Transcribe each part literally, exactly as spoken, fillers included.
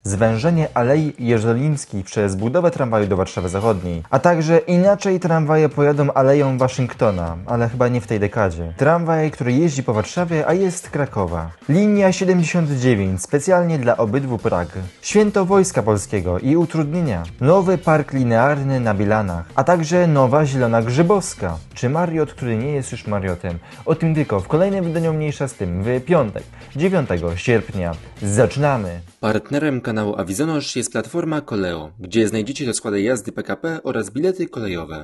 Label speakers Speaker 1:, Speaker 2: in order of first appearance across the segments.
Speaker 1: zwężenie Alei Jerolimskiej przez budowę tramwaju do Warszawy Zachodniej, a także inaczej tramwaje pojadą Aleją Waszyngtona, ale chyba nie w tej dekadzie. Tramwaj, który jeździ po Warszawie, a jest Krakowa. Linia siedemdziesiąt dziewięć, specjalnie dla obydwu Prag. Święto Wojska Polskiego i utrudnienia. Nowy park linearny na Bielanach, a także nowa Zielona Grzybowska. Czy Mariot, który nie jest już Mariotem? O tym tylko w kolejnym wydaniu Mniejsza z tym, w piątek, dziewiątego sierpnia. Zaczynamy!
Speaker 2: Partnerem kanału Avizonosz jest platforma Koleo, gdzie znajdziecie rozkłady jazdy P K P oraz bilety kolejowe.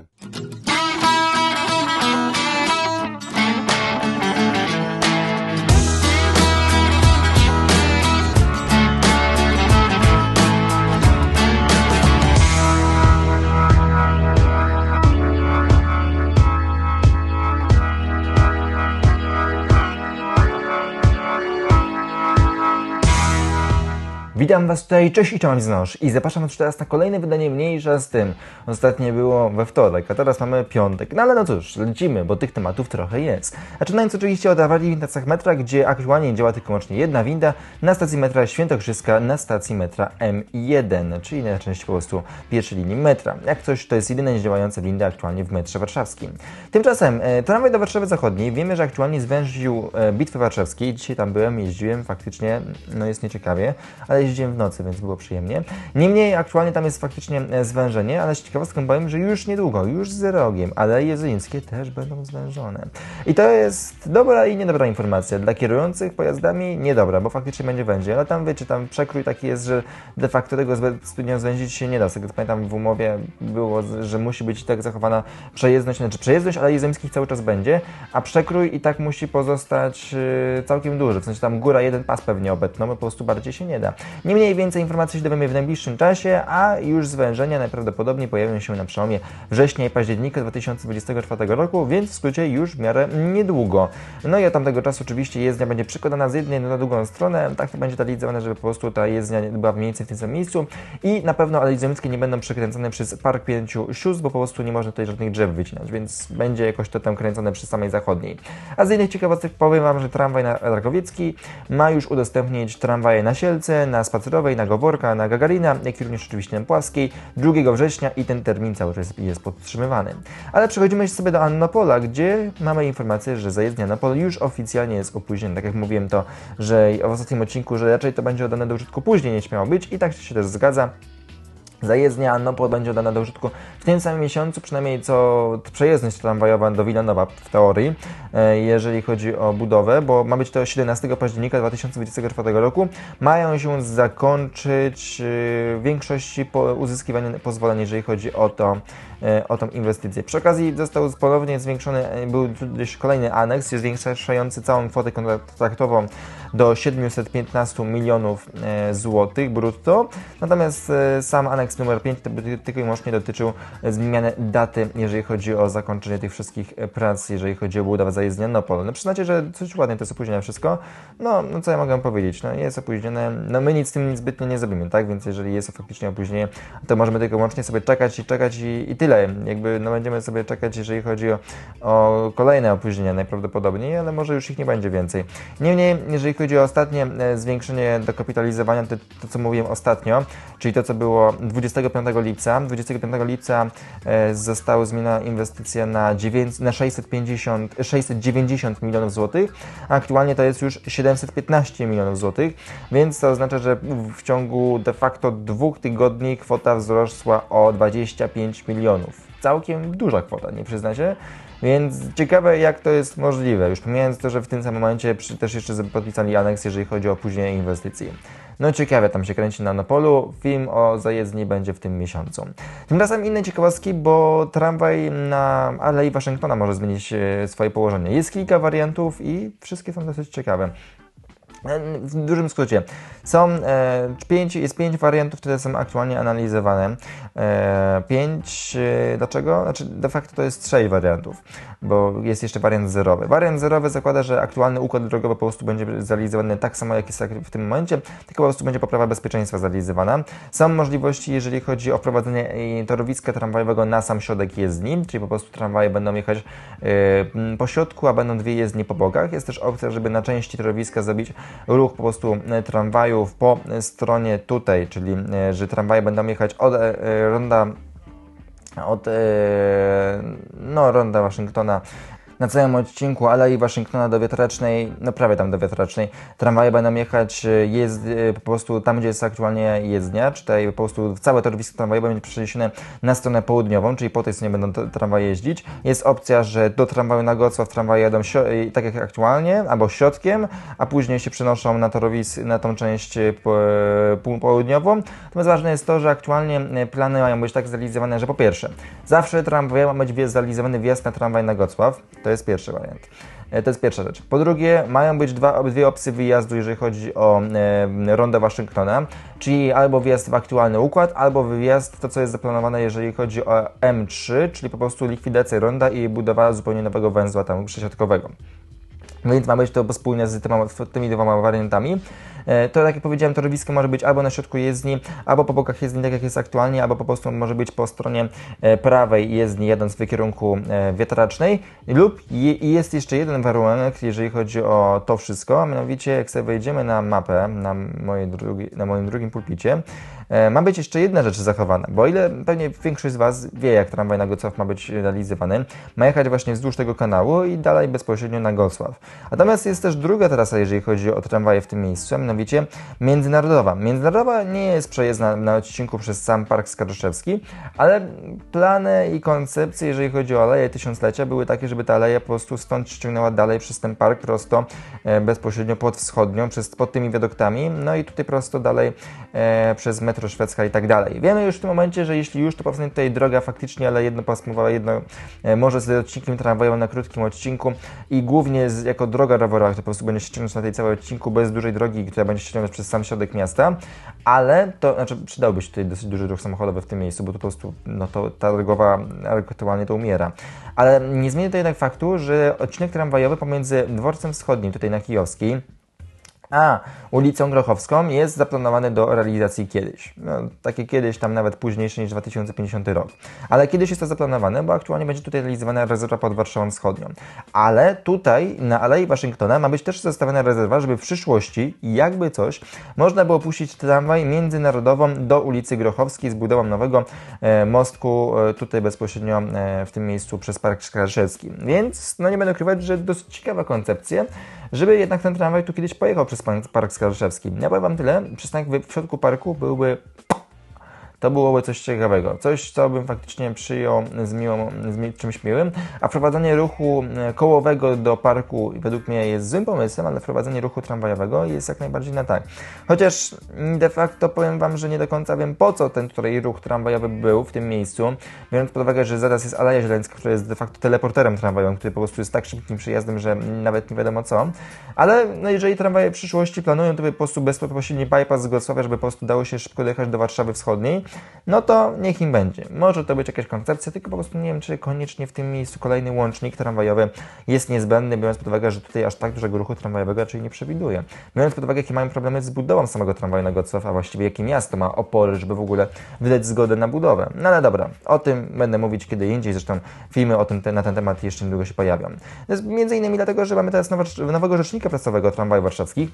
Speaker 1: Witam Was tutaj, cześć i cześć znosz i zapraszam Was teraz na kolejne wydanie Mniejsza z tym. Ostatnie było we wtorek, a teraz mamy piątek. No ale no cóż, lecimy, bo tych tematów trochę jest. Zaczynając oczywiście od awarii w stacjach metra, gdzie aktualnie działa tylko wyłącznie jedna winda na stacji metra Świętokrzyska, na stacji metra M jeden, czyli na części po prostu pierwszej linii metra. Jak coś, to jest jedyna działająca winda aktualnie w metrze warszawskim. Tymczasem e, tramwaj do Warszawy Zachodniej, wiemy, że aktualnie zwęził e, Bitwy Warszawskiej. Dzisiaj tam byłem, jeździłem, faktycznie, no jest nieciekawie, ale jeździłem w nocy, więc było przyjemnie. Niemniej aktualnie tam jest faktycznie zwężenie, ale z ciekawostką powiem, że już niedługo, już z rogiem, ale jezuńskie też będą zwężone. I to jest dobra i niedobra informacja. Dla kierujących pojazdami niedobra, bo faktycznie będzie wędzie, ale tam wiecie, tam przekrój taki jest, że de facto tego bezpośrednio zwęzić się nie da. Z tego co pamiętam, w umowie było, że musi być tak zachowana przejezdność, znaczy przejezdność, ale jezuńskich cały czas będzie, a przekrój i tak musi pozostać całkiem duży, w sensie tam góra jeden pas pewnie obetną, bo po prostu bardziej się nie da. Niemniej więcej informacji się dowiemy w najbliższym czasie, a już zwężenia najprawdopodobniej pojawią się na przełomie września i października dwa tysiące dwudziestego czwartego roku, więc w skrócie już w miarę niedługo. No i od tamtego czasu oczywiście jezdnia będzie przykładana z jednej na drugą stronę, tak to będzie realizowane, żeby po prostu ta jezdnia była mniej więcej w tym samym miejscu i na pewno Aleje Jerolimskie nie będą przekręcone przez Park Pięciu Sióstr, bo po prostu nie można tutaj żadnych drzew wycinać, więc będzie jakoś to tam kręcone przy samej zachodniej. A z innych ciekawostek powiem Wam, że tramwaj na Rakowiecki ma już udostępnić tramwaje na Sielce, na Spacerowej, na Goworka, na Gagarina, jak i również oczywiście na Płaskiej drugiego września i ten termin cały czas jest podtrzymywany. Ale przechodzimy sobie do Annopola, gdzie mamy informację, że zajezdnia Annopol już oficjalnie jest opóźniona. Tak jak mówiłem to, że w ostatnim odcinku, że raczej to będzie oddane do użytku później niż miało być i tak się też zgadza. Zajezdnia Annopol będzie oddana do użytku w tym samym miesiącu, przynajmniej co przejezdność tramwajowa do Wilanowa w teorii, jeżeli chodzi o budowę, bo ma być to siedemnastego października dwa tysiące dwudziestego czwartego roku. Mają się zakończyć w większości uzyskiwanie pozwoleń, jeżeli chodzi o to, o tą inwestycję. Przy okazji został ponownie zwiększony, był już kolejny aneks, zwiększający całą kwotę kontraktową do siedmiuset piętnastu milionów złotych brutto, natomiast sam aneks numer pięć tylko i wyłącznie dotyczył zmiany daty, jeżeli chodzi o zakończenie tych wszystkich prac, jeżeli chodzi o budowę zajezdni Annopol. No przyznacie, że coś ładnie to jest opóźnione wszystko. No, no co ja mogę powiedzieć? No jest opóźnione, no my nic z tym zbytnio nie zrobimy, tak? Więc jeżeli jest faktycznie opóźnienie, to możemy tylko wyłącznie sobie czekać i czekać i, i tyle. Jakby no będziemy sobie czekać, jeżeli chodzi o, o kolejne opóźnienia najprawdopodobniej, ale może już ich nie będzie więcej. Niemniej, jeżeli chodzi o ostatnie zwiększenie dokapitalizowania, to, to co mówiłem ostatnio, czyli to co było dwudziestego piątego lipca. dwudziestego piątego lipca e, została zmieniona inwestycja na, na sześćset pięćdziesiąt, sześćset dziewięćdziesiąt milionów złotych, a aktualnie to jest już siedemset piętnaście milionów złotych, więc to oznacza, że w ciągu de facto dwóch tygodni kwota wzrosła o dwadzieścia pięć milionów. Całkiem duża kwota, nie przyznacie? Więc ciekawe, jak to jest możliwe. Już pomijając to, że w tym samym momencie przy, też jeszcze podpisali aneks, jeżeli chodzi o opóźnienie inwestycji. No ciekawe, tam się kręci na Annopolu. Film o zajezdni będzie w tym miesiącu. Tymczasem inne ciekawostki, bo tramwaj na Alei Waszyngtona może zmienić swoje położenie. Jest kilka wariantów i wszystkie są dosyć ciekawe. W dużym skrócie, są e, pięć, jest pięć wariantów, które są aktualnie analizowane. E, pięć, e, dlaczego? Znaczy de facto to jest sześć wariantów, bo jest jeszcze wariant zerowy. Wariant zerowy zakłada, że aktualny układ drogowy po prostu będzie zrealizowany tak samo, jak jest w tym momencie, tylko po prostu będzie poprawa bezpieczeństwa zrealizowana. Są możliwości, jeżeli chodzi o wprowadzenie torowiska tramwajowego na sam środek jezdni, czyli po prostu tramwaje będą jechać e, po środku, a będą dwie jezdnie po bokach. Jest też opcja, żeby na części torowiska zrobić ruch po prostu tramwajów po stronie tutaj, czyli że tramwaje będą jechać od ronda od no, ronda Waszyngtona na całym odcinku Alei Waszyngtona do Wiatracznej, no prawie tam do Wiatracznej, tramwaje będą jechać jest, po prostu tam, gdzie jest aktualnie jezdnia, czyli po prostu całe torowisko tramwajowe będzie przeniesione na stronę południową, czyli po tej stronie będą tramwaje jeździć. Jest opcja, że do tramwaju na Gocław tramwaje jadą tak jak aktualnie, albo środkiem, a później się przenoszą na torowisk, na tą część po, południową. Natomiast ważne jest to, że aktualnie plany mają być tak zrealizowane, że po pierwsze, zawsze tramwaj ma być zrealizowany wjazd na tramwaj na Gocław. To jest pierwszy wariant. To jest pierwsza rzecz. Po drugie, mają być dwa, dwie opcje wyjazdu, jeżeli chodzi o e, rondę Waszyngtona, czyli albo wjazd w aktualny układ, albo wyjazd, to co jest zaplanowane, jeżeli chodzi o M trzy, czyli po prostu likwidację ronda i budowa zupełnie nowego węzła tam przesiadkowego. Więc ma być to spójne z tymi, tymi dwoma wariantami. To, tak jak powiedziałem, torowisko może być albo na środku jezdni, albo po bokach jezdni, tak jak jest aktualnie, albo po prostu może być po stronie prawej jezdni, jadąc w kierunku Wiatracznej. Lub jest jeszcze jeden warunek, jeżeli chodzi o to wszystko, a mianowicie jak sobie wejdziemy na mapę, na, mojej drugi, na moim drugim pulpicie, ma być jeszcze jedna rzecz zachowana, bo o ile pewnie większość z Was wie, jak tramwaj na Gocław ma być realizowany, ma jechać właśnie wzdłuż tego kanału i dalej bezpośrednio na Gocław. Natomiast jest też druga trasa, jeżeli chodzi o tramwaje w tym miejscu, a mianowicie międzynarodowa. Międzynarodowa nie jest przejezdna na odcinku przez sam Park Skarżeszewski, ale plany i koncepcje, jeżeli chodzi o Aleję Tysiąclecia, były takie, żeby ta aleja po prostu stąd ściągnęła dalej przez ten park prosto, e, bezpośrednio pod wschodnią, przez, pod tymi wiaduktami, no i tutaj prosto dalej e, przez metro szwedzka i tak dalej. Wiemy już w tym momencie, że jeśli już to powstanie tutaj droga faktycznie, ale jednopasmowa, jedno, e, może z odcinkiem tramwajowym na krótkim odcinku i głównie z, jako droga rowerowa, która po prostu będzie się ciągnąć na tej całej odcinku bez dużej drogi, która będzie się ciągnąć przez sam środek miasta, ale to, znaczy przydałby się tutaj dosyć duży ruch samochodowy w tym miejscu, bo to po prostu, no to ta drogowa aktualnie to umiera. Ale nie zmieni to jednak faktu, że odcinek tramwajowy pomiędzy Dworcem Wschodnim, tutaj na Kijowskiej, a ulicą Grochowską jest zaplanowany do realizacji kiedyś. No, takie kiedyś, tam nawet późniejsze niż dwa tysiące pięćdziesiąty rok. Ale kiedyś jest to zaplanowane, bo aktualnie będzie tutaj realizowana rezerwa pod Warszawą Wschodnią. Ale tutaj na Alei Waszyngtona ma być też zostawiona rezerwa, żeby w przyszłości, jakby coś, można było puścić tramwaj międzynarodową do ulicy Grochowskiej z budową nowego e, mostku e, tutaj bezpośrednio e, w tym miejscu przez Park Skarżeszewski. Więc, no nie będę ukrywać, że dosyć ciekawa koncepcja, żeby jednak ten tramwaj tu kiedyś pojechał przez Park Skarżeszewski. Ja powiem Wam tyle, przystanek w środku parku byłby... To byłoby coś ciekawego, coś, co bym faktycznie przyjął z, miłą, z czymś miłym, a wprowadzenie ruchu kołowego do parku według mnie jest złym pomysłem, ale wprowadzenie ruchu tramwajowego jest jak najbardziej na tak. Chociaż de facto powiem Wam, że nie do końca wiem, po co ten tutaj ruch tramwajowy był w tym miejscu, biorąc pod uwagę, że zaraz jest Aleja Zieleńska, która jest de facto teleporterem tramwajowym, który po prostu jest tak szybkim przejazdem, że nawet nie wiadomo co, ale no, jeżeli tramwaje w przyszłości planują, to by po prostu bezpośredni bypass z Gocławia, żeby po prostu dało się szybko dojechać do Warszawy Wschodniej, no to niech im będzie. Może to być jakaś koncepcja, tylko po prostu nie wiem, czy koniecznie w tym miejscu kolejny łącznik tramwajowy jest niezbędny, biorąc pod uwagę, że tutaj aż tak dużego ruchu tramwajowego raczej nie przewiduje. Biorąc pod uwagę, jakie mają problemy z budową samego tramwaju na Gocław, a właściwie jakie miasto ma opory, żeby w ogóle wydać zgodę na budowę. No ale dobra, o tym będę mówić kiedy indziej, zresztą filmy o tym, te, na ten temat jeszcze niedługo się pojawią. To jest między innymi dlatego, że mamy teraz nowo, nowego rzecznika prasowego tramwajów warszawskich.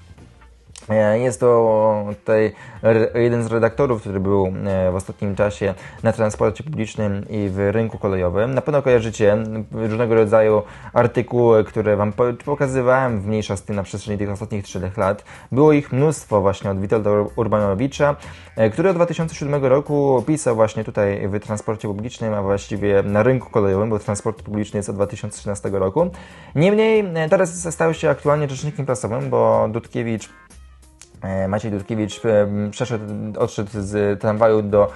Speaker 1: Jest to tutaj jeden z redaktorów, który był w ostatnim czasie na transporcie publicznym i w rynku kolejowym. Na pewno kojarzycie różnego rodzaju artykuły, które Wam pokazywałem w mniejszości na przestrzeni tych ostatnich trzech lat. Było ich mnóstwo właśnie od Witolda Urbanowicza, który od dwa tysiące siódmego roku pisał właśnie tutaj w transporcie publicznym, a właściwie na rynku kolejowym, bo transport publiczny jest od dwa tysiące trzynastego roku. Niemniej teraz stał się aktualnie rzecznikiem prasowym, bo Dudkiewicz Maciej Dudkiewicz przeszedł, odszedł z tramwaju do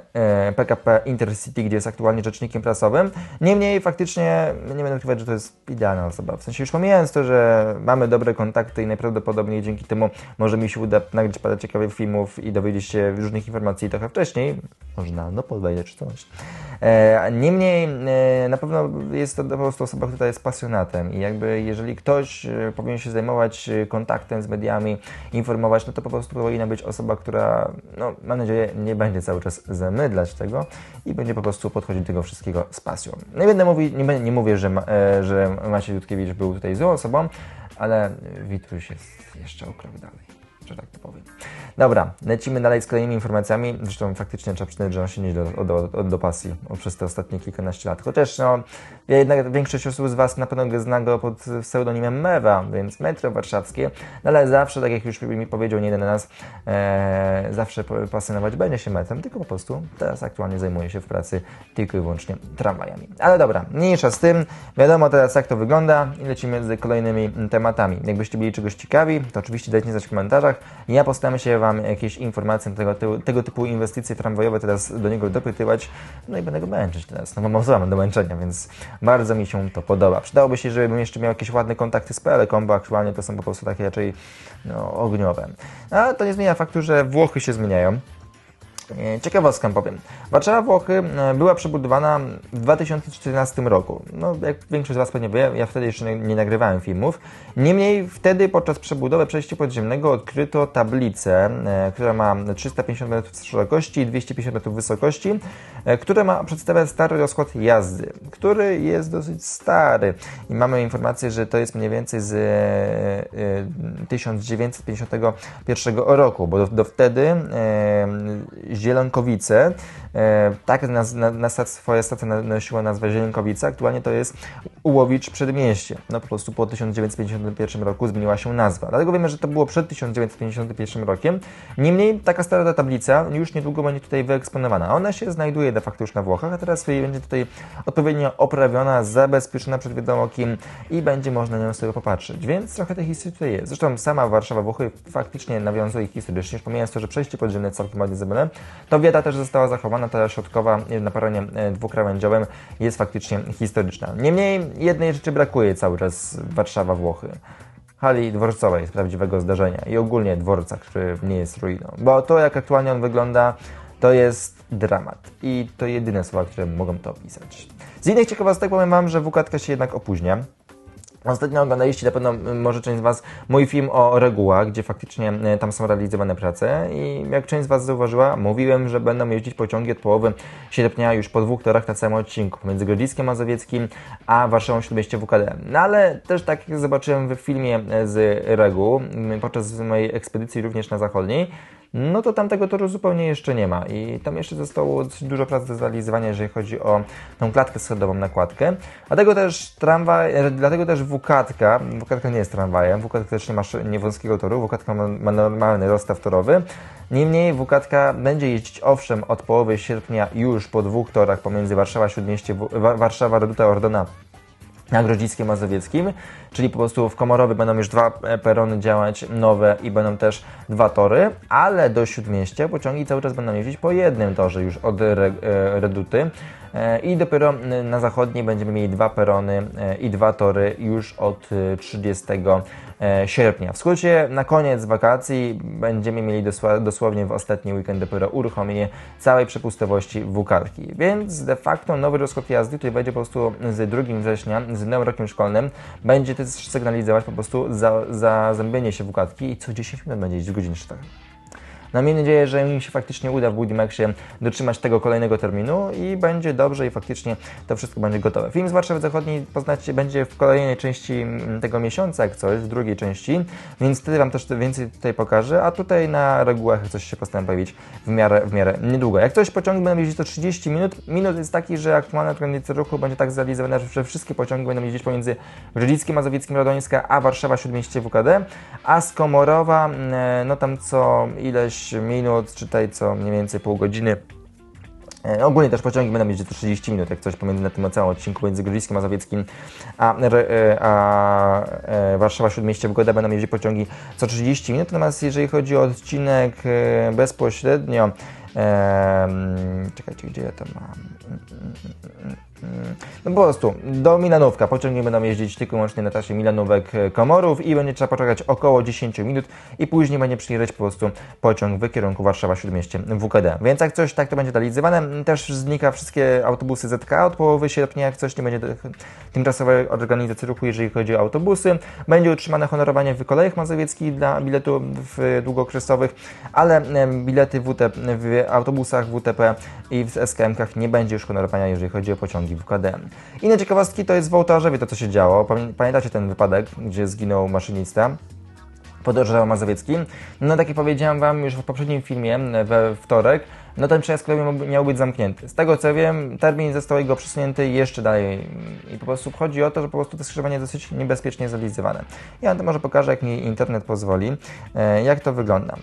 Speaker 1: P K P Intercity, gdzie jest aktualnie rzecznikiem prasowym. Niemniej faktycznie nie będę ukrywać, że to jest idealna osoba. W sensie już pomijając to, że mamy dobre kontakty i najprawdopodobniej dzięki temu może mi się uda nagrać parę ciekawych filmów i dowiedzieć się różnych informacji trochę wcześniej. Może na no podwejdę czy coś. Niemniej na pewno jest to po prostu osoba, która jest pasjonatem i jakby jeżeli ktoś powinien się zajmować kontaktem z mediami, informować, no to po prostu powinna być osoba, która, no mam nadzieję, nie będzie cały czas zamydlać tego i będzie po prostu podchodzić do tego wszystkiego z pasją. Nie będę mówić, nie, nie mówię, że, ma, że Maciej Dudkiewicz był tutaj złą osobą, ale Witruś jest jeszcze o krok dalej, że tak to powiem. Dobra, lecimy dalej z kolejnymi informacjami. Zresztą faktycznie trzeba przyznać, że on się nie do, do, do, do pasji przez te ostatnie kilkanaście lat. Chociaż no, jednak większość osób z Was na pewno go zna go pod pseudonimem Mewa, więc Metro Warszawskie. No ale zawsze, tak jak już mi powiedział nie jeden raz, e, zawsze pasjonować będzie się metrem, tylko po prostu teraz aktualnie zajmuje się w pracy tylko i wyłącznie tramwajami. Ale dobra, mniejsza z tym. Wiadomo teraz, jak to wygląda i lecimy z kolejnymi tematami. Jakbyście byli czegoś ciekawi, to oczywiście dajcie znać w komentarzach. Ja postaram się Wam jakieś informacje na tego, tego typu inwestycje tramwajowe teraz do niego dopytywać, no i będę go męczyć teraz, no bo mam złamę do męczenia, więc bardzo mi się to podoba. Przydałoby się, żebym jeszcze miał jakieś ładne kontakty z P L E-kom, bo aktualnie to są po prostu takie raczej no, ogniowe. Ale to nie zmienia faktu, że Włochy się zmieniają. Ciekawostkę powiem. Warszawa Włochy była przebudowana w dwa tysiące czternastym roku. No, jak większość z Was pewnie wie, ja wtedy jeszcze nie nagrywałem filmów. Niemniej wtedy podczas przebudowy przejścia podziemnego odkryto tablicę, która ma trzysta pięćdziesiąt metrów szerokości i dwieście pięćdziesiąt metrów wysokości, która ma przedstawiać stary rozkład jazdy, który jest dosyć stary. I mamy informację, że to jest mniej więcej z tysiąc dziewięćset pięćdziesiątego pierwszego roku, bo do, do wtedy e, Zielonkowice, e, tak na, na, na swoja stacja nosiła nazwę Zielonkowice, aktualnie to jest Ułowicz Przedmieście. No po prostu po tysiąc dziewięćset pięćdziesiątym pierwszym roku zmieniła się nazwa. Dlatego wiemy, że to było przed tysiąc dziewięćset pięćdziesiątym pierwszym rokiem. Niemniej taka stara tablica już niedługo będzie tutaj wyeksponowana. Ona się znajduje de facto już na Włochach, a teraz będzie tutaj odpowiednio oprawiona, zabezpieczona przed wiadomo kim i będzie można na nią sobie popatrzeć. Więc trochę tej historii tutaj jest. Zresztą sama Warszawa Włochy faktycznie nawiązuje historycznie, już pomijając to, że przejście podziemne całkiem ładnie zrobione. To wiata też została zachowana, ta środkowa na peronie dwukrawędziowym jest faktycznie historyczna. Niemniej jednej rzeczy brakuje cały czas Warszawa Włochy. Hali dworcowej z prawdziwego zdarzenia i ogólnie dworca, który nie jest ruiną. Bo to, jak aktualnie on wygląda, to jest dramat. I to jedyne słowa, które mogą to opisać. Z innych ciekawostek powiem Wam, że W K T się jednak opóźnia. Ostatnio oglądaliście na pewno, może część z Was, mój film o regułach, gdzie faktycznie tam są realizowane prace i jak część z Was zauważyła, mówiłem, że będą jeździć pociągi od połowy sierpnia już po dwóch torach na całym odcinku, pomiędzy Grodziskiem Mazowieckim a Warszawą Śródmieście W K D. No ale też tak jak zobaczyłem w filmie z reguł, podczas mojej ekspedycji również na zachodniej, no to tam tego toru zupełnie jeszcze nie ma i tam jeszcze zostało dużo prac do zrealizowania, jeżeli chodzi o tą klatkę schodową nakładkę. Dlatego też tramwaj, dlatego też W K T, W K T nie jest tramwajem, W K T też nie ma nie wąskiego toru, W K T ma, ma normalny rozstaw torowy. Niemniej W K T będzie jeździć owszem od połowy sierpnia już po dwóch torach pomiędzy Warszawa Śródmieście, Warszawa Reduta Ordona na Grodziskiem Mazowieckim, czyli po prostu w Komorowie będą już dwa perony działać nowe i będą też dwa tory, ale do Śródmieścia pociągi cały czas będą jeździć po jednym torze już od Reduty i dopiero na zachodniej będziemy mieli dwa perony i dwa tory już od trzydziestego sierpnia. W skrócie, na koniec wakacji będziemy mieli dosłownie w ostatni weekend dopiero uruchomienie całej przepustowości W K T. Więc de facto nowy rozkład jazdy, który będzie po prostu z drugim września, z nowym rokiem szkolnym, będzie też sygnalizować po prostu za, zazębienie się W K T i co dziesięć minut będzie jeździć w godzinie cztery. No miejmy nadzieję, że im się faktycznie uda w Budimaxie dotrzymać tego kolejnego terminu i będzie dobrze i faktycznie to wszystko będzie gotowe. Film z Warszawy Zachodniej poznacie będzie w kolejnej części tego miesiąca, jak coś, w drugiej części, więc wtedy Wam też więcej tutaj pokażę, a tutaj na regułach coś się postaram pojawić w miarę, w miarę niedługo. Jak coś pociągi będą jeździć to trzydzieści minut, minut jest taki, że aktualna organizacja ruchu będzie tak zrealizowana, że wszystkie pociągi będą jeździć pomiędzy Grodziskiem, Mazowieckim, Radońska, a Warszawa Śródmieście W K D, a z Komorowa, no tam co ileś minut, czytaj co mniej więcej pół godziny. E, ogólnie też pociągi będą jeździć to trzydzieści minut, jak coś pomiędzy na tym całym odcinku między Grodziskiem Mazowieckim a, e, a e, Warszawa Śródmieście W K D będą jeździć pociągi co trzydzieści minut, natomiast jeżeli chodzi o odcinek e, bezpośrednio, e, czekajcie, gdzie ja to mam? No po prostu do Milanówka pociągi będą jeździć tylko i wyłącznie na trasie Milanówek-Komorów i będzie trzeba poczekać około dziesięć minut i później będzie przyjeżdżać po prostu pociąg w kierunku Warszawa-Śródmieście W K D. Więc jak coś tak to będzie realizowane, też znika wszystkie autobusy Z K od połowy sierpnia, jak coś nie będzie tymczasowej organizacji ruchu, jeżeli chodzi o autobusy. Będzie utrzymane honorowanie w kolejach mazowieckich dla biletów długookresowych, ale bilety W T w autobusach W T P i w S K M kach nie będzie już honorowania, jeżeli chodzi o pociągi W K D. Inne ciekawostki to jest w Ołtarzewie to, co się działo. Pamiętacie ten wypadek, gdzie zginął maszynista pod Orzewem Mazowieckim? No tak jak powiedziałem Wam już w poprzednim filmie, we wtorek, no ten przejazd kolejowy miał być zamknięty. Z tego co wiem, termin został jego przesunięty jeszcze dalej i po prostu chodzi o to, że po prostu to skrzyżowanie jest dosyć niebezpiecznie zrealizowane. Ja Wam to może pokażę, jak mi internet pozwoli, jak to wygląda.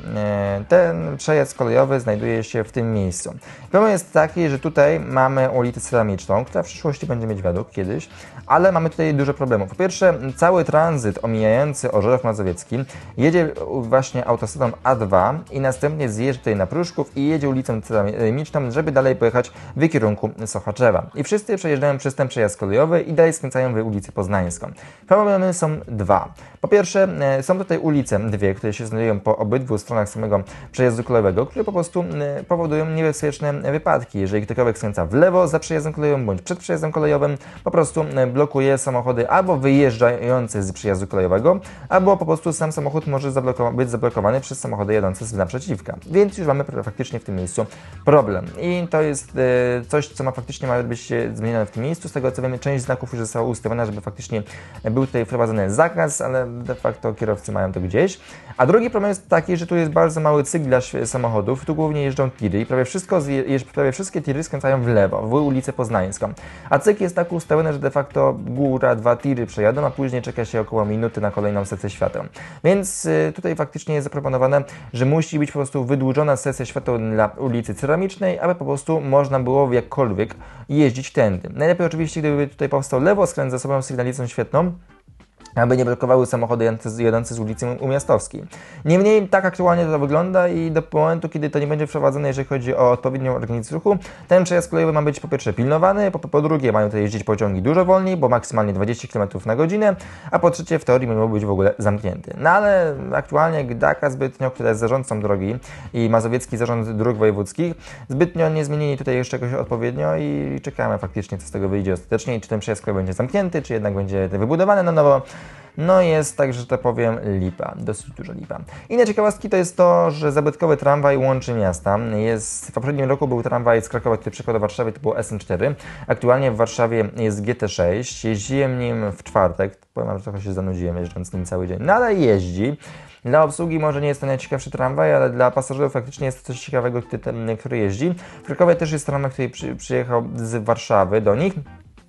Speaker 1: Ten przejazd kolejowy znajduje się w tym miejscu. Problem jest taki, że tutaj mamy ulicę Ceramiczną, która w przyszłości będzie mieć wiadukt kiedyś, ale mamy tutaj dużo problemów. Po pierwsze, cały tranzyt omijający Orzech Mazowiecki jedzie właśnie autostradą A dwa i następnie zjeżdża tutaj na Pruszków i jedzie ulicą Ceramiczną, żeby dalej pojechać w kierunku Sochaczewa. I wszyscy przejeżdżają przez ten przejazd kolejowy i dalej skręcają w ulicę Poznańską. Problemy są dwa. Po pierwsze, są tutaj ulice dwie, które się znajdują po obydwu stronach samego przejazdu kolejowego, które po prostu powodują niebezpieczne wypadki. Jeżeli ktokolwiek skręca w lewo za przejazdem kolejowym bądź przed przejazdem kolejowym, po prostu blokuje samochody albo wyjeżdżające z przejazdu kolejowego, albo po prostu sam samochód może zablokowa- być zablokowany przez samochody jadące z naprzeciwka. Więc już mamy faktycznie w tym miejscu problem. I to jest e, coś, co ma faktycznie ma być zmienione w tym miejscu. Z tego co wiemy, część znaków już została ustawiona, żeby faktycznie był tutaj wprowadzony zakaz, ale de facto kierowcy mają to gdzieś. A drugi problem jest taki, że tu jest bardzo mały cykl dla samochodów. Tu głównie jeżdżą tiry i prawie, wszystko, prawie wszystkie tiry skręcają w lewo, w ulicę Poznańską. A cykl jest tak ustawiony, że de facto góra, dwa tiry przejadą, a później czeka się około minuty na kolejną sekcję świateł. Więc y, tutaj faktycznie jest zaproponowane, że musi być po prostu wydłużona sekcja świateł dla ulicy Ceramicznej, aby po prostu można było jakkolwiek jeździć tędy. Najlepiej oczywiście, gdyby tutaj powstał lewoskręt ze sobą sygnalizą świetną, aby nie blokowały samochody jadące z ulicy Umiastowskiej. Niemniej tak aktualnie to wygląda i do momentu, kiedy to nie będzie wprowadzone, jeżeli chodzi o odpowiednią organizację ruchu, ten przejazd kolejowy ma być po pierwsze pilnowany, po, po drugie mają tutaj jeździć pociągi dużo wolniej, bo maksymalnie dwadzieścia kilometrów na godzinę, a po trzecie w teorii miał być w ogóle zamknięty. No ale aktualnie Gdaka zbytnio, która jest zarządcą drogi i Mazowiecki Zarząd Dróg Wojewódzkich, zbytnio nie zmienili tutaj jeszcze czegoś odpowiednio i czekamy faktycznie, co z tego wyjdzie ostatecznie i czy ten przejazd kolejowy będzie zamknięty, czy jednak będzie wybudowany na nowo. No jest tak, że to powiem, lipa, dosyć dużo lipa. Inne ciekawostki to jest to, że zabytkowy tramwaj łączy miasta. Jest, w poprzednim roku był tramwaj z Krakowa, który przekładał do Warszawy, to było S N cztery. Aktualnie w Warszawie jest G T sześć. Jeździłem nim w czwartek, powiem, że trochę się zanudziłem jeżdżąc nim cały dzień, no ale jeździ. Dla obsługi może nie jest to najciekawszy tramwaj, ale dla pasażerów faktycznie jest to coś ciekawego, który, który jeździ. W Krakowie też jest tramwaj, który przy, przyjechał z Warszawy do nich.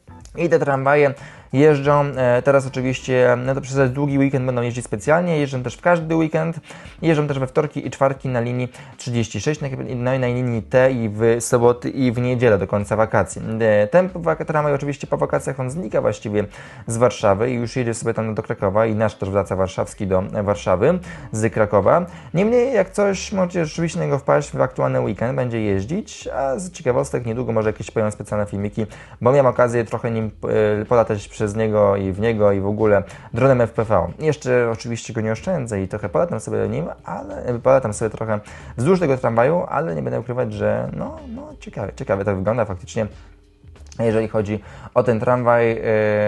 Speaker 1: I te tramwaje jeżdżą, e, teraz oczywiście no to przez długi weekend będą jeździć specjalnie, jeżdżą też w każdy weekend, jeżdżą też we wtorki i czwartki na linii trzydzieści sześć, no i na linii T i w soboty i w niedzielę do końca wakacji. E, ten tramwaj oczywiście po wakacjach on znika właściwie z Warszawy i już jedzie sobie tam do Krakowa i nasz też wraca warszawski do Warszawy z Krakowa. Niemniej jak coś możecie rzeczywiście na niego wpaść w aktualny weekend, będzie jeździć, a z ciekawostek niedługo może jakieś pojawią specjalne filmiki, bo miałem okazję trochę nim e, polatać przez niego i w niego i w ogóle dronem F P V. Jeszcze oczywiście go nie oszczędzę i trochę polatam sobie nim, ale polatam sobie trochę wzdłuż tego tramwaju, ale nie będę ukrywać, że no, no ciekawe, ciekawe to wygląda faktycznie, jeżeli chodzi o ten tramwaj. Yy,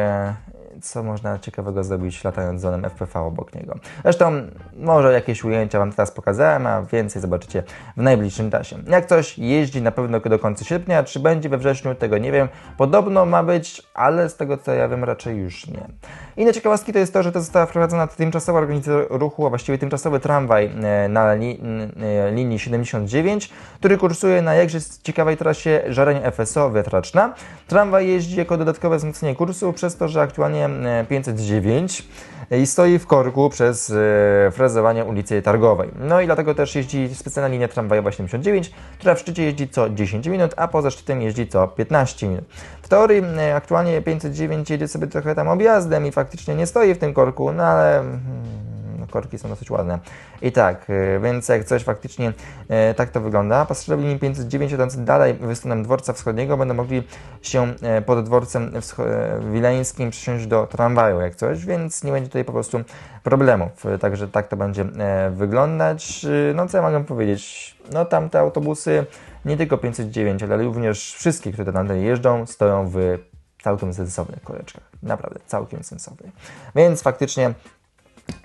Speaker 1: co można ciekawego zrobić latając dronem F P V obok niego. Zresztą może jakieś ujęcia Wam teraz pokazałem, a więcej zobaczycie w najbliższym czasie. Jak coś jeździ na pewno do końca sierpnia, czy będzie we wrześniu, tego nie wiem. Podobno ma być, ale z tego co ja wiem raczej już nie. Inne ciekawostki to jest to, że to została wprowadzona tymczasowa organizacja ruchu, a właściwie tymczasowy tramwaj na li, linii siedemdziesiąt dziewięć, który kursuje na jakże ciekawej trasie Żareń F S O Wiatraczna. Tramwaj jeździ jako dodatkowe wzmocnienie kursu, przez to, że aktualnie pięćset dziewięć i stoi w korku przez e, frezowanie ulicy Targowej. No i dlatego też jeździ specjalna linia tramwajowa siedemdziesiąt dziewięć, która w szczycie jeździ co dziesięć minut, a poza szczytem jeździ co piętnaście minut. W teorii e, aktualnie pięćset dziewięć jedzie sobie trochę tam objazdem i faktycznie nie stoi w tym korku, no ale hmm, korki są dosyć ładne. I tak, e, więc jak coś faktycznie e, tak to wygląda. Pasażerowie linii pięćset dziewięć jadący dalej w stronę dworca wschodniego będą mogli się e, pod dworcem wileńskim przesiąść do tramwaju jak coś, więc nie będzie tutaj po prostu problemów. Także tak to będzie e, wyglądać. No co ja mogę powiedzieć? No tamte autobusy, nie tylko pięćset dziewięć, ale również wszystkie, które tam jeżdżą, stoją w całkiem sensownych koreczkach. Naprawdę, całkiem sensownych. Więc faktycznie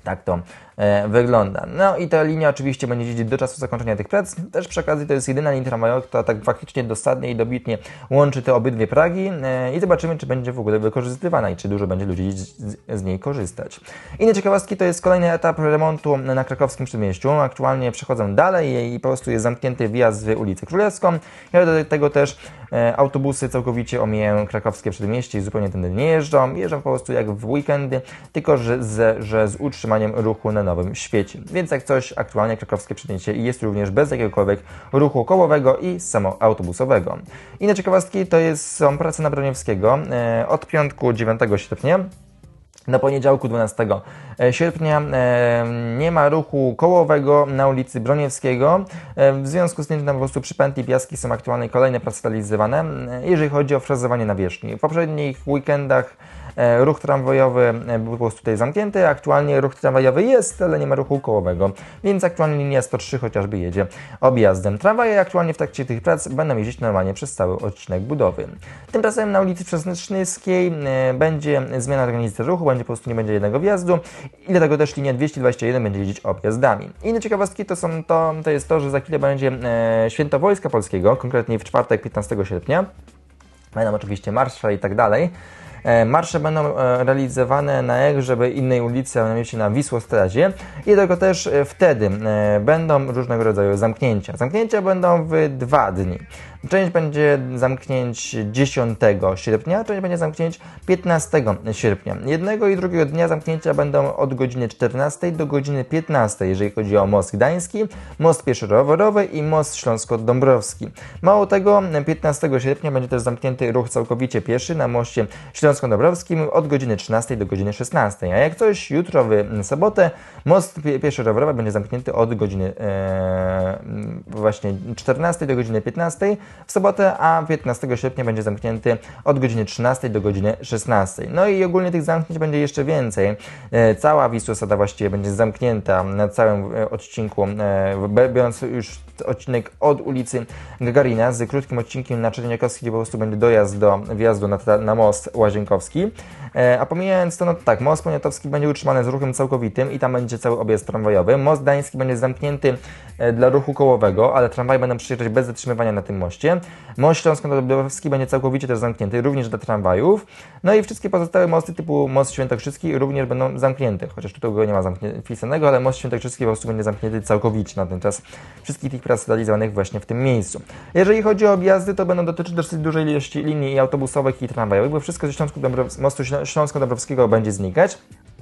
Speaker 1: Tak to e, wygląda. No i ta linia oczywiście będzie jeździć do czasu zakończenia tych prac. Też przy okazji to jest jedyna linia tramwajowa, która tak faktycznie dosadnie i dobitnie łączy te obydwie Pragi e, i zobaczymy, czy będzie w ogóle wykorzystywana i czy dużo będzie ludzi z, z niej korzystać. Inne ciekawostki to jest kolejny etap remontu na krakowskim Przedmieściu. Aktualnie przechodzą dalej i po prostu jest zamknięty wjazd w ulicę Królewską. Ja do tego też e, autobusy całkowicie omijają krakowskie Przedmieście i zupełnie tędy nie jeżdżą. Jeżdżą po prostu jak w weekendy, tylko że z, że z utrzymaniem ruchu na Nowym Świecie. Więc jak coś, aktualnie krakowskie Przedmieście jest również bez jakiegokolwiek ruchu kołowego i samoautobusowego. Inne ciekawostki to jest, są prace na Broniewskiego e, od piątku dziewiątego sierpnia. Na poniedziałku dwunastego sierpnia nie ma ruchu kołowego na ulicy Broniewskiego. W związku z tym tam po prostu przy pętli Piaski są aktualnie kolejne prace realizowane, jeżeli chodzi o frezowanie nawierzchni. W poprzednich weekendach ruch tramwajowy był po prostu tutaj zamknięty, aktualnie ruch tramwajowy jest, ale nie ma ruchu kołowego, więc aktualnie linia sto trzy chociażby jedzie objazdem. Tramwaje aktualnie w trakcie tych prac będą jeździć normalnie przez cały odcinek budowy. Tymczasem na ulicy Przesnyskiej będzie zmiana organizacji ruchu, będzie po prostu nie będzie jednego wjazdu i dlatego też linia dwieście dwadzieścia jeden będzie jeździć objazdami. Inne ciekawostki to są to, to jest to, że za chwilę będzie Święto Wojska Polskiego, konkretnie w czwartek piętnastego sierpnia. Będą oczywiście marsze i tak dalej. Marsze będą realizowane na jakżeby innej ulicy, a mianowicie na Wisłostradzie i dlatego też wtedy będą różnego rodzaju zamknięcia. Zamknięcia będą w dwa dni. Część będzie zamknięć dziesiątego sierpnia, część będzie zamknięć piętnastego sierpnia. Jednego i drugiego dnia zamknięcia będą od godziny czternastej do godziny piętnastej, jeżeli chodzi o most gdański, most pieszo-rowerowy i most śląsko-dąbrowski. Mało tego, piętnastego sierpnia będzie też zamknięty ruch całkowicie pieszy na moście śląsko-dąbrowskim od godziny trzynastej do godziny szesnastej. A jak coś, jutro w sobotę most pieszo-rowerowy będzie zamknięty od godziny e, właśnie czternastej do godziny piętnastej w sobotę, a piętnastego sierpnia będzie zamknięty od godziny trzynastej do godziny szesnastej. No i ogólnie tych zamknięć będzie jeszcze więcej. E, cała Wisłosada właściwie będzie zamknięta na całym odcinku, e, biorąc już odcinek od ulicy Gagarina z krótkim odcinkiem na Czerniakowskiej, gdzie po prostu będzie dojazd do wjazdu na, na most Łazienkowski. E, a pomijając to, no tak, most Poniatowski będzie utrzymany z ruchem całkowitym i tam będzie cały objazd tramwajowy. Most Gdański będzie zamknięty e, dla ruchu kołowego, ale tramwaje będą przyjeżdżać bez zatrzymywania na tym moście. Most Śląsko-Dąbrowski będzie całkowicie też zamknięty, również dla tramwajów. No i wszystkie pozostałe mosty typu most Świętokrzyski również będą zamknięte, chociaż tutaj go nie ma wpisanego, ale most Świętokrzyski po prostu będzie zamknięty całkowicie na ten czas wszystkich tych prac realizowanych właśnie w tym miejscu. Jeżeli chodzi o objazdy, to będą dotyczyć dosyć dużej ilości linii i autobusowych i tramwajowych, bo wszystko ze Śląsko-Dąbrow- mostu Śląsko-Dąbrowskiego będzie znikać.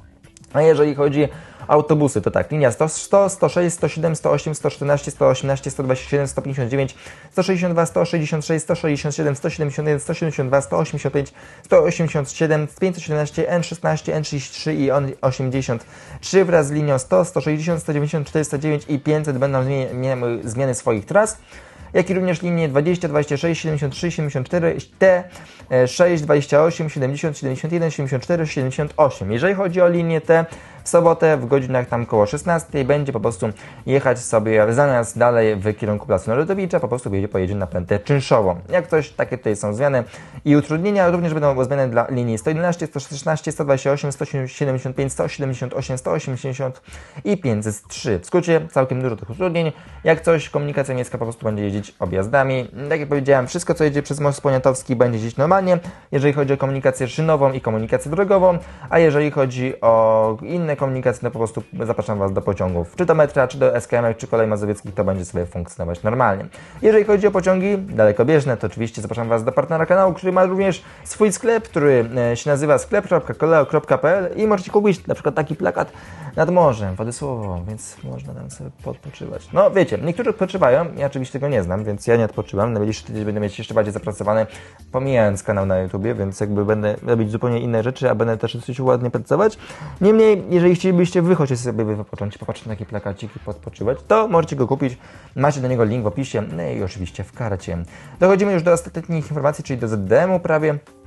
Speaker 1: A jeżeli chodzi o autobusy, to tak, linia sto, sto, sto sześć, sto siedem, sto osiem, sto czternaście, sto osiemnaście, sto dwadzieścia siedem, sto pięćdziesiąt dziewięć, sto sześćdziesiąt dwa, sto sześćdziesiąt sześć, sto sześćdziesiąt siedem, sto siedemdziesiąt jeden, sto siedemdziesiąt dwa, sto osiemdziesiąt pięć, sto osiemdziesiąt siedem, pięćset siedemnaście, N szesnaście, N trzydzieści trzy i N osiemdziesiąt trzy wraz z linią sto, sto sześćdziesiąt, sto dziewięćdziesiąt, czterysta dziewięć i pięćset będą miały zmiany swoich tras, jak i również linie dwadzieścia, dwadzieścia sześć, siedemdziesiąt trzy, siedemdziesiąt cztery, T sześć, dwadzieścia osiem, siedemdziesiąt, siedemdziesiąt jeden, siedemdziesiąt cztery, siedemdziesiąt osiem. Jeżeli chodzi o linię T, w sobotę w godzinach tam koło szesnastej będzie po prostu jechać sobie zamiast dalej w kierunku Placu Narodowicza, po prostu pojedzie, pojedzie na pętlę czynszową. Jak coś, takie tutaj są zmiany i utrudnienia, również będą zmiany dla linii sto jedenaście, sto szesnaście, sto dwadzieścia osiem, sto siedemdziesiąt pięć, sto siedemdziesiąt osiem, sto osiemdziesiąt i pięćset trzy. W skrócie całkiem dużo tych utrudnień. Jak coś, komunikacja miejska po prostu będzie jeździć objazdami. Tak jak powiedziałem, wszystko co jedzie przez most Poniatowski będzie jeździć normalnie, jeżeli chodzi o komunikację szynową i komunikację drogową, a jeżeli chodzi o inne komunikacje, no po prostu zapraszam Was do pociągów, czy do metra, czy do S K M, czy kolei mazowieckich, to będzie sobie funkcjonować normalnie. Jeżeli chodzi o pociągi dalekobieżne, to oczywiście zapraszam Was do partnera kanału, który ma również swój sklep, który się nazywa sklep kropka koleo kropka p l i możecie kupić na przykład taki plakat nad morzem, Władysławowo, więc można tam sobie podpoczywać. No wiecie, niektórzy odpoczywają, ja oczywiście tego nie znam, więc ja nie odpoczywam, na najbliższy tydzień będę mieć jeszcze bardziej zapracowany, pomijając kanał na YouTubie, więc jakby będę robić zupełnie inne rzeczy, a będę też dosyć ładnie pracować. Niemniej, jeżeli chcielibyście wy chociaż sobie wypocząć, popatrzeć na takie plakaciki, podpoczywać, to możecie go kupić, macie do niego link w opisie, no i oczywiście w karcie. Dochodzimy już do ostatnich informacji, czyli do Z D M u prawie.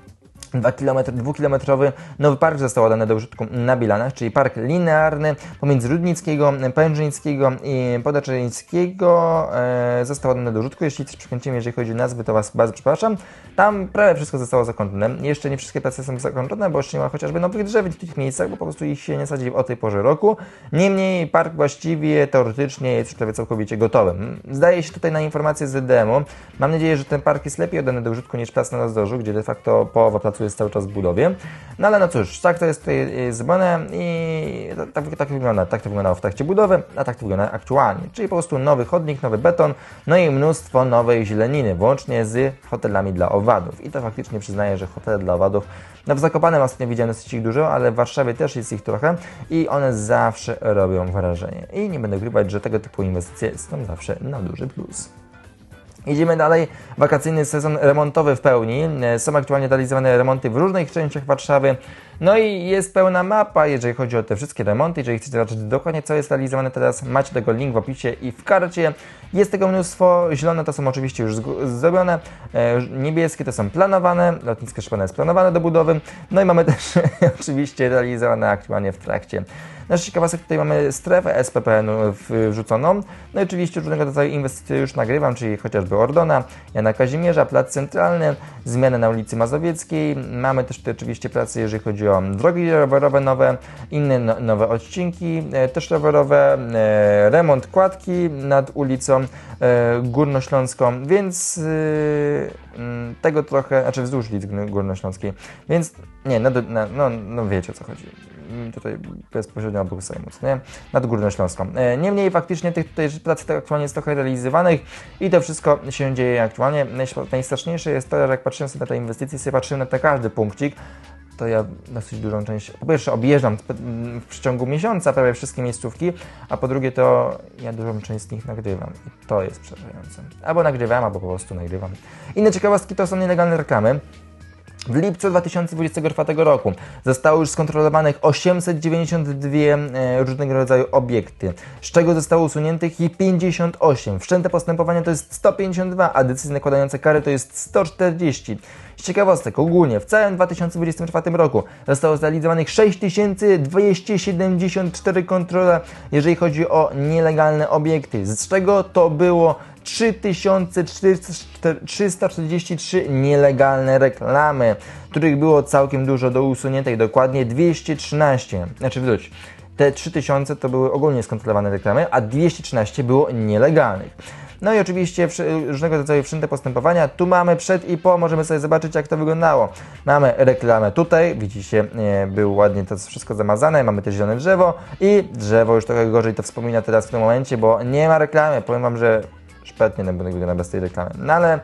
Speaker 1: dwukilometrowy nowy park został oddany do użytku na Bielanach, czyli park linearny pomiędzy Rudnickiego, Pężyńskiego i Podaczyńskiego e, został oddany do użytku. Jeśli coś przekręcimy, jeżeli chodzi o nazwy, to Was bardzo przepraszam. Tam prawie wszystko zostało zakończone. Jeszcze nie wszystkie prace są zakończone, bo jeszcze nie ma chociażby nowych drzew w tych miejscach, bo po prostu ich się nie sadzi o tej porze roku. Niemniej park właściwie teoretycznie jest już prawie całkowicie gotowy. Zdaje się tutaj na informację z D M u. Mam nadzieję, że ten park jest lepiej oddany do użytku niż plac na Rozdrożu, gdzie de facto połowa placu jest cały czas w budowie. No ale no cóż, tak to jest tutaj zrobione i tak, tak to wygląda. Tak to wyglądało w trakcie budowy, a tak to wygląda aktualnie. Czyli po prostu nowy chodnik, nowy beton, no i mnóstwo nowej zieleniny, włącznie z hotelami dla owadów. I to faktycznie przyznaję, że hotele dla owadów, no w Zakopanem ostatnio widziałem dosyć ich dużo, ale w Warszawie też jest ich trochę i one zawsze robią wrażenie. I nie będę ukrywać, że tego typu inwestycje są zawsze na duży plus. Idziemy dalej. Wakacyjny sezon remontowy w pełni. Są aktualnie realizowane remonty w różnych częściach Warszawy. No i jest pełna mapa, jeżeli chodzi o te wszystkie remonty. Jeżeli chcecie zobaczyć dokładnie, co jest realizowane teraz, macie tego link w opisie i w karcie. Jest tego mnóstwo. Zielone to są oczywiście już zrobione. Niebieskie to są planowane. Lotnisko Szpana jest planowane do budowy. No i mamy też oczywiście realizowane aktualnie w trakcie. Nasz ciekawostek tutaj mamy strefę S P P wrzuconą. No i oczywiście różnego rodzaju inwestycje już nagrywam, czyli chociażby Ordona, Jana Kazimierza, Plac Centralny, zmiany na ulicy Mazowieckiej. Mamy też tutaj oczywiście prace, jeżeli chodzi o drogi rowerowe nowe, inne no, nowe odcinki, e, też rowerowe, e, remont kładki nad ulicą e, Górnośląską, więc e, tego trochę, znaczy wzdłuż ulicy Górnośląskiej, więc nie, na, na, no, no wiecie o co chodzi. Tutaj bezpośrednio obok Sejmu, nie? Nad Górnośląską. Niemniej faktycznie tych tutaj prac aktualnie jest trochę realizowanych i to wszystko się dzieje aktualnie. Najstraszniejsze jest to, że jak patrzymy sobie na te inwestycje, sobie patrzymy na każdy punkcik, to ja dosyć dużą część, po pierwsze objeżdżam w przeciągu miesiąca prawie wszystkie miejscówki, a po drugie to ja dużą część z nich nagrywam i to jest przerażające. Albo nagrywam, albo po prostu nagrywam. Inne ciekawostki to są nielegalne reklamy. W lipcu dwa tysiące dwudziestego czwartego roku zostało już skontrolowanych osiemset dziewięćdziesiąt dwa e, różnego rodzaju obiekty, z czego zostało usuniętych ich pięćdziesiąt osiem. Wszczęte postępowania to jest sto pięćdziesiąt dwa, a decyzje nakładające kary to jest sto czterdzieści. Z ciekawostek, ogólnie w całym dwa tysiące dwudziestym czwartym roku zostało zrealizowanych sześć tysięcy dwieście siedemdziesiąt cztery kontrole, jeżeli chodzi o nielegalne obiekty, z czego to było trzy tysiące trzysta czterdzieści trzy nielegalne reklamy, których było całkiem dużo do usuniętej, dokładnie dwieście trzynaście. Znaczy wróć, te trzy tysiące to były ogólnie skontrolowane reklamy, a dwieście trzynaście było nielegalnych. No i oczywiście różnego rodzaju wszczęte postępowania. Tu mamy przed i po, możemy sobie zobaczyć, jak to wyglądało. Mamy reklamę tutaj, widzicie, było ładnie to wszystko zamazane, mamy też zielone drzewo i drzewo już trochę gorzej to wspomina teraz w tym momencie, bo nie ma reklamy. Powiem Wam, że szpetnie ten budynek wygląda bez tej reklamy. No ale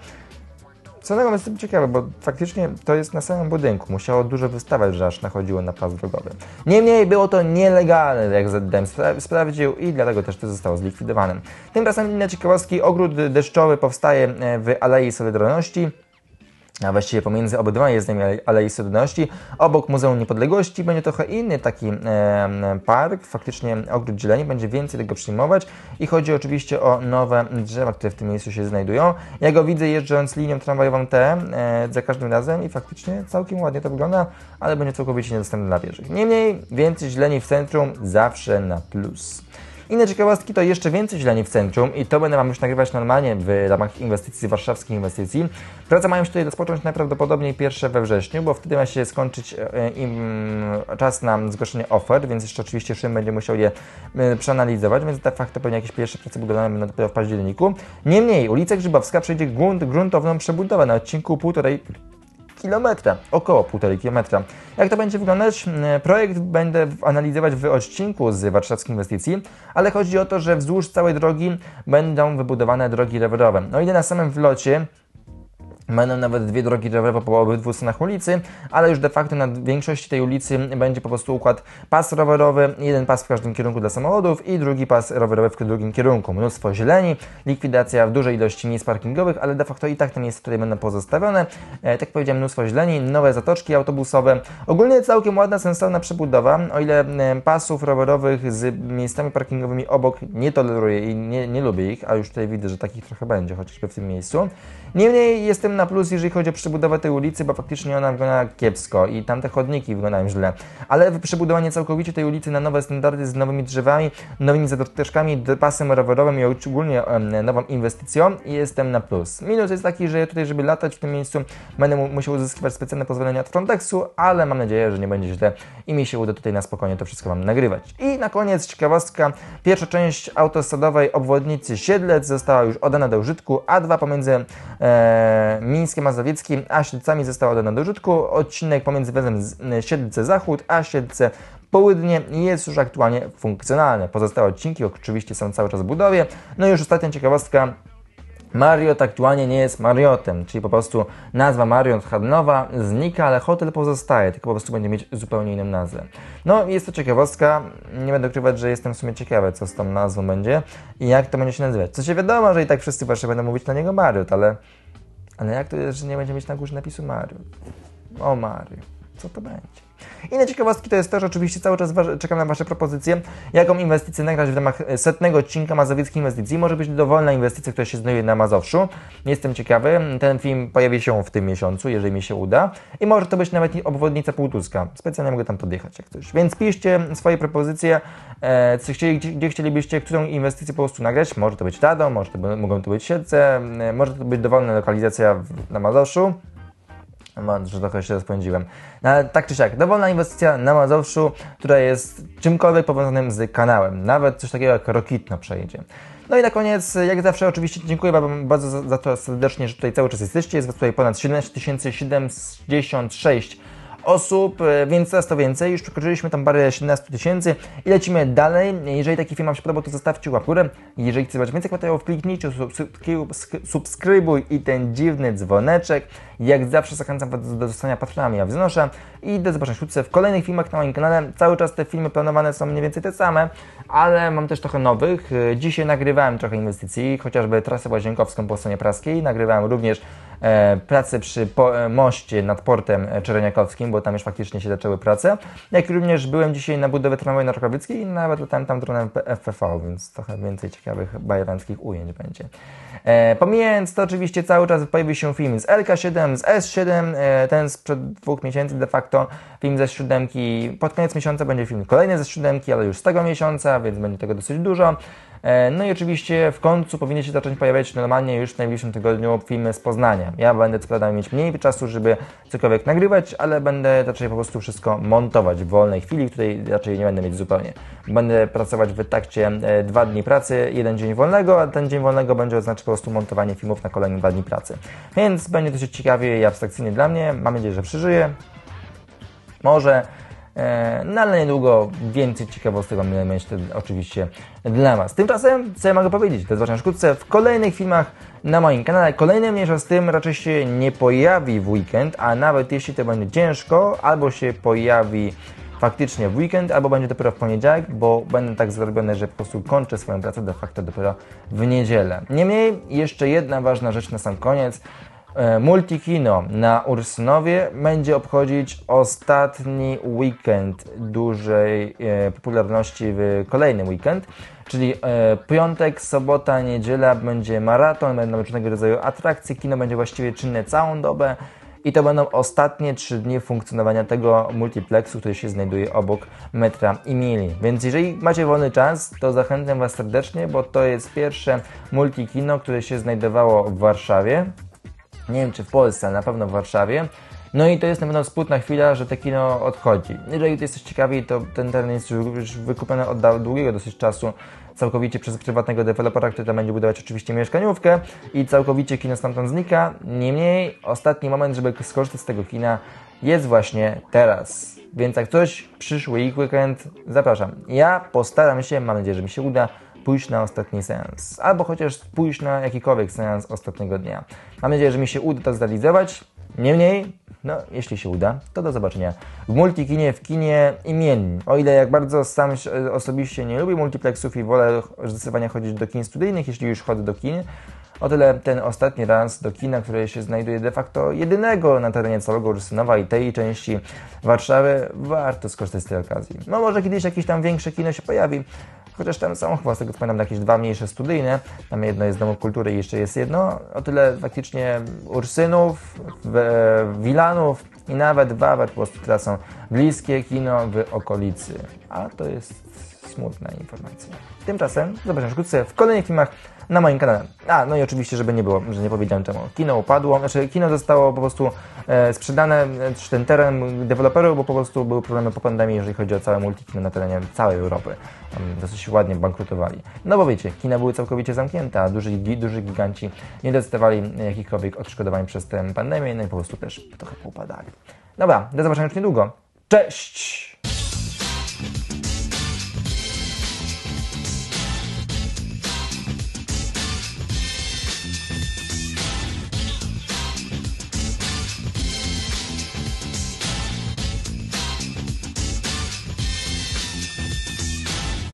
Speaker 1: co innego jest tym ciekawe, bo faktycznie to jest na samym budynku. Musiało dużo wystawać, że aż nachodziło na pas drogowy. Niemniej było to nielegalne, jak Z D M spra sprawdził i dlatego też to zostało zlikwidowane. Tymczasem inne ciekawostki. Ogród deszczowy powstaje w Alei Solidarności. A właściwie pomiędzy obydwoma jezdniami Alei Solidarności, obok Muzeum Niepodległości będzie trochę inny taki e, park, faktycznie ogród zieleni, będzie więcej tego przyjmować i chodzi oczywiście o nowe drzewa, które w tym miejscu się znajdują. Ja go widzę jeżdżąc linią tramwajową T e, za każdym razem i faktycznie całkiem ładnie to wygląda, ale będzie całkowicie niedostępny dla pieszych. Niemniej więcej zieleni w centrum zawsze na plus. Inne ciekawostki to jeszcze więcej zieleni w centrum i to będę Wam już nagrywać normalnie w ramach inwestycji, warszawskich inwestycji. Prace mają się tutaj rozpocząć najprawdopodobniej pierwsze we wrześniu, bo wtedy ma się skończyć im czas na zgłoszenie ofert, więc jeszcze oczywiście Szym będzie musiał je przeanalizować, więc de facto pewnie jakieś pierwsze prace budowlane będą dopiero w październiku. Niemniej ulica Grzybowska przejdzie grunt, gruntowną przebudowę na odcinku półtorej kilometra, około półtorej kilometra. Jak to będzie wyglądać? Projekt będę analizować w odcinku z warszawskiej inwestycji, ale chodzi o to, że wzdłuż całej drogi będą wybudowane drogi rowerowe. O ile na samym wlocie będą nawet dwie drogi rowerowe po obydwu stronach ulicy, ale już de facto na większości tej ulicy będzie po prostu układ pas rowerowy, jeden pas w każdym kierunku dla samochodów i drugi pas rowerowy w drugim kierunku. Mnóstwo zieleni, likwidacja w dużej ilości miejsc parkingowych, ale de facto i tak te miejsca tutaj będą pozostawione. E, tak jak powiedziałem, mnóstwo zieleni, nowe zatoczki autobusowe. Ogólnie całkiem ładna, sensowna przebudowa, o ile e, pasów rowerowych z miejscami parkingowymi obok nie toleruję i nie, nie lubię ich, a już tutaj widzę, że takich trochę będzie, chociażby w tym miejscu. Niemniej jestem Jestem na plus, jeżeli chodzi o przebudowę tej ulicy, bo faktycznie ona wygląda kiepsko i tamte chodniki wyglądają źle. Ale przebudowanie całkowicie tej ulicy na nowe standardy z nowymi drzewami, nowymi zadroteczkami, pasem rowerowym i ogólnie nową inwestycją i jestem na plus. Minus jest taki, że tutaj, żeby latać w tym miejscu, będę musiał uzyskiwać specjalne pozwolenia od Frontexu, ale mam nadzieję, że nie będzie źle i mi się uda tutaj na spokojnie to wszystko Wam nagrywać. I na koniec ciekawostka. Pierwsza część autostradowej obwodnicy Siedlec została już oddana do użytku, a dwa pomiędzy e, Mińskiem Mazowieckim a Siedlcami została oddana do użytku. Odcinek pomiędzy węzłem Siedlce Zachód a Siedlce Południe jest już aktualnie funkcjonalny. Pozostałe odcinki oczywiście są cały czas w budowie. No i już ostatnia ciekawostka. Marriott aktualnie nie jest Marriottem, czyli po prostu nazwa Marriott handlowa znika, ale hotel pozostaje, tylko po prostu będzie mieć zupełnie inną nazwę. No jest to ciekawostka, nie będę ukrywać, że jestem w sumie ciekawy, co z tą nazwą będzie i jak to będzie się nazywać. Co się wiadomo, że i tak wszyscy właśnie będą mówić na niego Marriott, ale, ale jak to jest, że nie będzie mieć na górze napisu Marriott? O Mario, co to będzie? Inne ciekawostki to jest to, że oczywiście cały czas czekam na Wasze propozycje, jaką inwestycję nagrać w ramach setnego odcinka Mazowieckiej Inwestycji. Może być dowolna inwestycja, która się znajduje na Mazowszu. Jestem ciekawy. Ten film pojawi się w tym miesiącu, jeżeli mi się uda. I może to być nawet obwodnica Półtuska. Specjalnie mogę tam podjechać jak coś. Więc piszcie swoje propozycje, e, co chcieli, gdzie, gdzie chcielibyście, którą inwestycję po prostu nagrać. Może to być Radom, może to, mogą to być Siedlce, e, może to być dowolna lokalizacja w, na Mazowszu. No, że trochę się rozpędziłem. No, ale tak czy siak, dowolna inwestycja na Mazowszu, która jest czymkolwiek powiązanym z kanałem. Nawet coś takiego jak Rokitno przejdzie. No i na koniec, jak zawsze oczywiście dziękuję Wam bardzo za, za to serdecznie, że tutaj cały czas jesteście. Jest Was tutaj ponad siedemnaście tysięcy siedemdziesiąt sześć osób, więc coraz to więcej. Już przekroczyliśmy tam barę siedemnaście tysięcy i lecimy dalej. Jeżeli taki film Wam się podobał, to zostawcie łapkę w górę. Jeżeli chcecie zobaczyć więcej materiałów, kliknijcie subskrybuj i ten dziwny dzwoneczek. Jak zawsze zachęcam Was do zostania patronami Awizonosza i do zobaczenia wkrótce w kolejnych filmach na moim kanale. Cały czas te filmy planowane są mniej więcej te same, ale mam też trochę nowych. Dzisiaj nagrywałem trochę inwestycji, chociażby trasę łazienkowską po stronie praskiej. Nagrywałem również e, pracę przy po, e, moście nad portem czerniakowskim, bo tam już faktycznie się zaczęły prace. Jak również byłem dzisiaj na budowie tramwaju na Rokowieckiej i nawet latałem tam dronem F P V, więc trochę więcej ciekawych bajeranckich ujęć będzie. E, pomijając to oczywiście cały czas pojawi się film z L K siedem, z S siedem, e, ten sprzed dwóch miesięcy de facto, film ze siódemki. Pod koniec miesiąca będzie film kolejny ze siódemki, ale już z tego miesiąca, więc będzie tego dosyć dużo. E, no i oczywiście w końcu powinien się zacząć pojawiać normalnie już w najbliższym tygodniu filmy z Poznania. Ja będę co prawda mieć mniej czasu, żeby cokolwiek nagrywać, ale będę raczej po prostu wszystko montować w wolnej chwili, której raczej nie będę mieć zupełnie. Będę pracować w takcie e, dwa dni pracy, jeden dzień wolnego, a ten dzień wolnego będzie oznaczać po prostu montowanie filmów na kolejne dwa dni pracy. Więc będzie dosyć ciekawie i abstrakcyjnie dla mnie. Mam nadzieję, że przeżyję. Może. No ale niedługo więcej ciekawostek będę mieć oczywiście dla Was. Tymczasem, co ja mogę powiedzieć? Do zobaczenia wkrótce w kolejnych filmach na moim kanale. Kolejny mniejsza z tym raczej się nie pojawi w weekend, a nawet jeśli to będzie ciężko, albo się pojawi faktycznie w weekend, albo będzie dopiero w poniedziałek, bo będę tak zrobiony, że po prostu kończę swoją pracę de facto dopiero w niedzielę. Niemniej, jeszcze jedna ważna rzecz na sam koniec. Multikino na Ursynowie będzie obchodzić ostatni weekend dużej e, popularności w kolejny weekend, czyli e, piątek, sobota, niedziela będzie maraton, będą różnego rodzaju atrakcje, kino będzie właściwie czynne całą dobę i to będą ostatnie trzy dni funkcjonowania tego multiplexu, który się znajduje obok metra Imili. Więc jeżeli macie wolny czas, to zachęcam Was serdecznie, bo to jest pierwsze multikino, które się znajdowało w Warszawie. Nie wiem, czy w Polsce, ale na pewno w Warszawie. No i to jest na pewno smutna chwila, że te kino odchodzi. Jeżeli jesteś ciekawi, to ten teren jest już wykupiony od długiego dosyć czasu całkowicie przez prywatnego dewelopera, który tam będzie budować oczywiście mieszkaniówkę i całkowicie kino stamtąd znika. Niemniej ostatni moment, żeby skorzystać z tego kina jest właśnie teraz. Więc jak coś przyszły weekend, zapraszam. Ja postaram się, mam nadzieję, że mi się uda, pójść na ostatni seans, albo chociaż pójść na jakikolwiek seans ostatniego dnia. Mam nadzieję, że mi się uda to zrealizować. Niemniej, no, jeśli się uda, to do zobaczenia w multikinie, w kinie imiennym. O ile jak bardzo sam osobiście nie lubię multiplexów i wolę zdecydowanie chodzić do kin studyjnych, jeśli już chodzę do kin, o tyle ten ostatni raz do kina, które się znajduje de facto jedynego na terenie całego Ursynowa i tej części Warszawy, warto skorzystać z tej okazji. No może kiedyś jakieś tam większe kino się pojawi, chociaż tam są chyba z tego co pamiętam jakieś dwa mniejsze studyjne, tam jedno jest Domu Kultury i jeszcze jest jedno, o tyle faktycznie Ursynów, Wilanów i nawet Wawel po prostu teraz są bliskie kino w okolicy, a to jest smutna informacja. Tymczasem zobaczymy wkrótce w kolejnych filmach na moim kanale. A, no i oczywiście, żeby nie było, że nie powiedziałem czemu. Kino upadło, znaczy kino zostało po prostu e, sprzedane, czy ten teren deweloperów, bo po prostu były problemy po pandemii, jeżeli chodzi o całe multikino na terenie całej Europy. Tam dosyć ładnie bankrutowali. No bo wiecie, kina były całkowicie zamknięte, a duży, duży giganci nie dostawali jakichkolwiek odszkodowań przez tę pandemię, no i po prostu też trochę poupadali. Dobra, do zobaczenia już niedługo. Cześć!